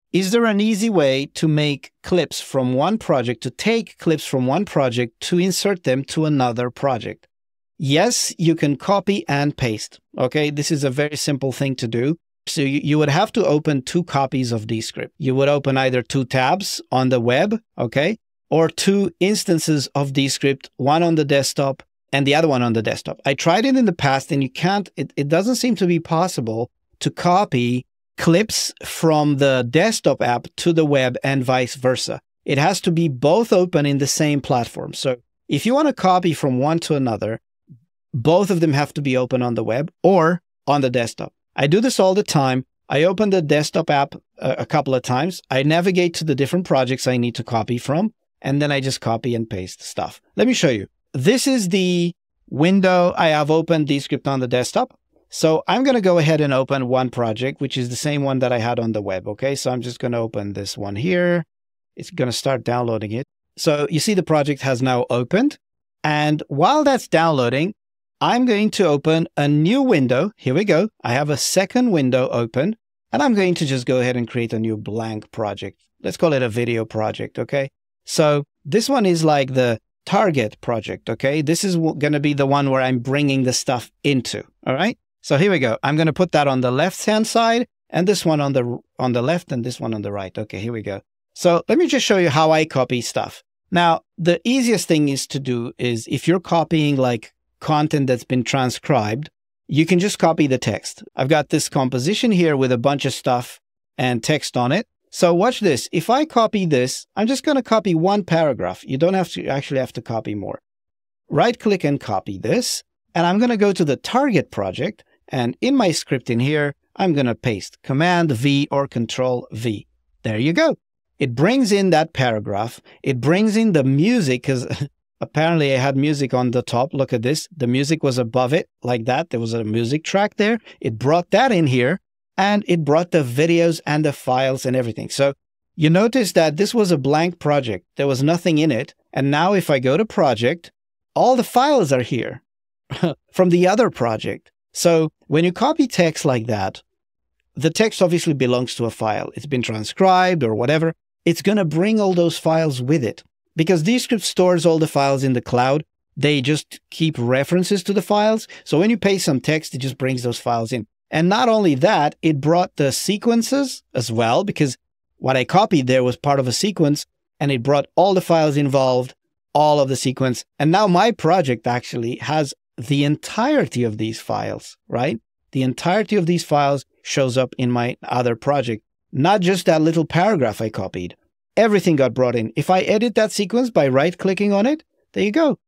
is there an easy way to make clips from one project, to take clips from one project to insert them to another project? Yes, you can copy and paste. Okay, this is a very simple thing to do. So you would have to open 2 copies of Descript. You would open either 2 tabs on the web, okay, or 2 instances of Descript, one on the desktop and the other one on the desktop. I tried it in the past and you can't, it doesn't seem to be possible to copy clips from the desktop app to the web and vice versa. It has to be both open in the same platform. So if you want to copy from one to another, both of them have to be open on the web or on the desktop. I do this all the time. I open the desktop app a couple of times. I navigate to the different projects I need to copy from, and then I just copy and paste stuff. Let me show you. This is the window I have opened Descript on the desktop. So I'm going to go ahead and open one project, which is the same one that I had on the web. Okay, so I'm just going to open this one here. It's going to start downloading it. So you see the project has now opened. And while that's downloading, I'm going to open a new window. Here we go. I have a second window open, and I'm going to just go ahead and create a new blank project. Let's call it a video project. Okay, so this one is like the target project. Okay, this is going to be the one where I'm bringing the stuff into. All right. So here we go. I'm going to put that on the left-hand side and this one on the left and this one on the right. Okay, here we go. So let me just show you how I copy stuff. Now, the easiest thing is to do is if you're copying like content that's been transcribed, you can just copy the text. I've got this composition here with a bunch of stuff and text on it. So watch this. If I copy this, I'm just going to copy one paragraph. You don't have to actually have to copy more. Right-click and copy this. And I'm going to go to the target project. And in my script in here, I'm going to paste Command-V or Control-V. There you go. It brings in that paragraph. It brings in the music because apparently I had music on the top. Look at this. The music was above it like that. There was a music track there. It brought that in here and it brought the videos and the files and everything. So you notice that this was a blank project. There was nothing in it. And now if I go to project, all the files are here from the other project. So when you copy text like that, the text obviously belongs to a file. It's been transcribed or whatever. It's going to bring all those files with it because Descript stores all the files in the cloud. They just keep references to the files. So when you paste some text, it just brings those files in. And not only that, it brought the sequences as well, because what I copied there was part of a sequence and it brought all the files involved, all of the sequence. And now my project actually has the entirety of these files, right? The entirety of these files shows up in my other project, not just that little paragraph I copied. Everything got brought in. If I edit that sequence by right-clicking on it, there you go.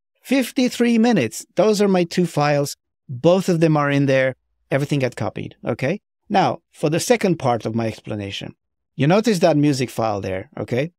53 minutes. Those are my 2 files. Both of them are in there. Everything got copied, okay? Now, for the second part of my explanation, you notice that music file there, okay?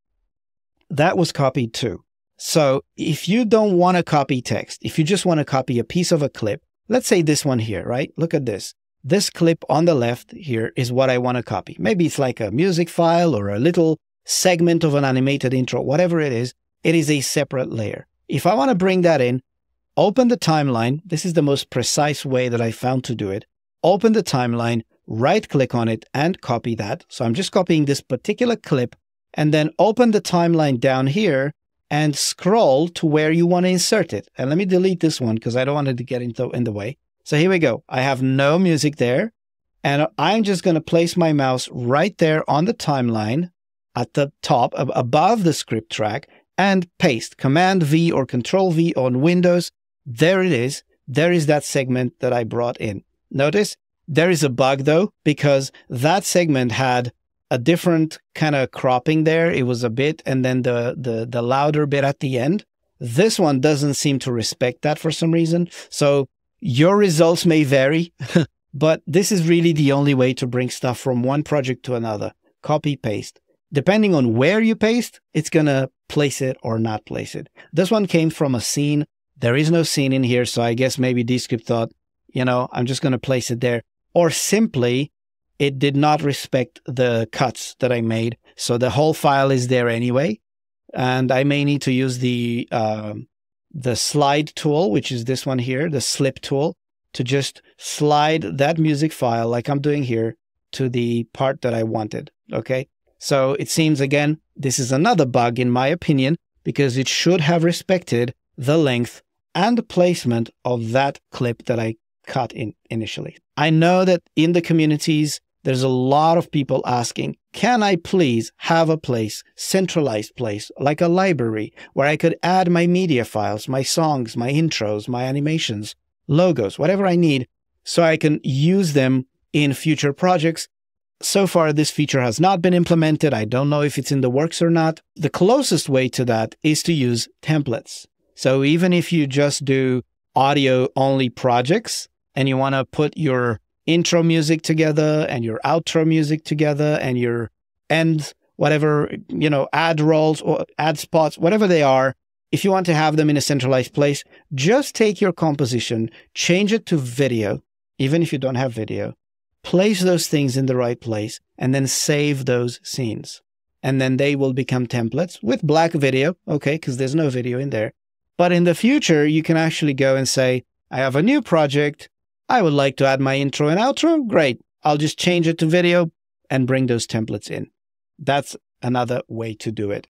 That was copied too. So if you don't want to copy text, if you just want to copy a piece of a clip, let's say this one here, right? Look at this. This clip on the left here is what I want to copy. Maybe it's like a music file or a little segment of an animated intro, whatever it is a separate layer. If I want to bring that in, open the timeline. This is the most precise way that I found to do it. Open the timeline, right-click on it and copy that. So I'm just copying this particular clip and then open the timeline down here and scroll to where you want to insert it. And let me delete this one because I don't want it to get in the way. So here we go. I have no music there. And I'm just going to place my mouse right there on the timeline at the top, above the script track, and paste Command-V or Control-V on Windows. There it is. There is that segment that I brought in. Notice there is a bug though, because that segment had a different kind of cropping there. It was a bit, and then the louder bit at the end. This one doesn't seem to respect that for some reason. So your results may vary, but this is really the only way to bring stuff from one project to another. Copy, paste. Depending on where you paste, it's going to place it or not place it. This one came from a scene. There is no scene in here, so I guess maybe Descript thought, you know, I'm just going to place it there. Or simply, it did not respect the cuts that I made. So the whole file is there anyway. And I may need to use the slide tool, which is this one here, the slip tool, to just slide that music file like I'm doing here to the part that I wanted. Okay. So it seems, again, this is another bug in my opinion, because it should have respected the length and placement of that clip that I cut in initially. I know that in the communities, there's a lot of people asking, can I please have a place, centralized place, like a library, where I could add my media files, my songs, my intros, my animations, logos, whatever I need, so I can use them in future projects. So far, this feature has not been implemented. I don't know if it's in the works or not. The closest way to that is to use templates. So even if you just do audio-only projects and you want to put your intro music together and your outro music together and your end, whatever, ad rolls or ad spots, whatever they are, if you want to have them in a centralized place, just take your composition, change it to video, even if you don't have video, place those things in the right place, and then save those scenes. And then they will become templates with black video, okay, because there's no video in there. But in the future, you can actually go and say, I have a new project. I would like to add my intro and outro. Great. I'll just change it to video and bring those templates in. That's another way to do it.